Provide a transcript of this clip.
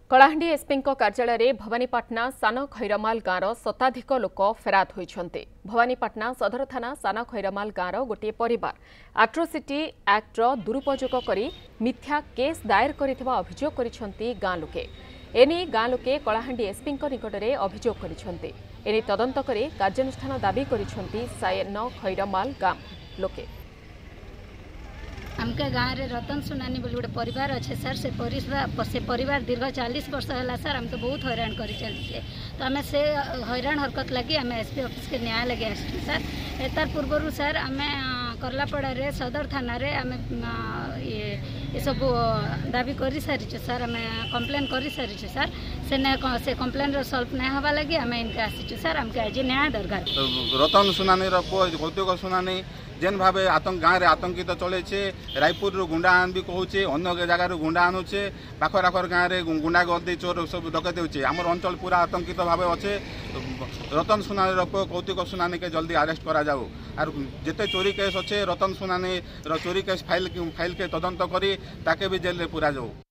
Kalahandi SP कार्यालय भवानीपाटना सान खैरमाल गाँवर शताधिक लोक फेरात होइछन्ते। भवानीपाटना सदर थाना सान खैरमाल गाँवर गोटे परिवार एट्रोसिटी एक्टर दुरुपयोग करी मिथ्या केस दायर करिथिबा अभियोग करिछन्ती गाँ लोके। एने गाँ लोके कलाहांडी एसपी निकटरे अभियोग करिछन्ते। एने तदंत करे कार्यानुष्ठान दाबी करिछन्ती सान खैरमाल गाँ लोके। आमके गाँव रे रतन सुनानी बोली गोटे परिवार अच्छे सर से परिवार दीर्घ 40 वर्ष है सर आमको बहुत हैरान कर चलते। तो आम से हैरान हरकत लगी आम एसपी ऑफिस के न्याय लगे आसु सर। एतार पूर्वर सर आम करलापड़ा रे सदर थाना रे आम ये सब दाबी कर सारी सर आम कम्प्लेन कर सारी सर से कम्प्लेन सल्व नहीं हवा लगी आम इनके आसी सर आमके आज न्याय दरकार। रतन सुनानी कौतुक सुनानी जेन भाव गाँव में आतंकित चले रायपुर गुंडा आन भी कहूचे अन्य जगार गुंडा आनुचे पाखर आखर गाँव में गुंडा गर्दी चोर सब डकैती होचे। आमर अंचल पूरा आतंकित भाव अच्छे। रतन सुनानी कौतुक सुनानी के जल्दी अरेस्ट करा जाऊ और जिते चोरी केस अच्छे रतन सुनानी चोरी केस फाइल के तदंत करी ताके भी जेल रे पूरा जाऊ।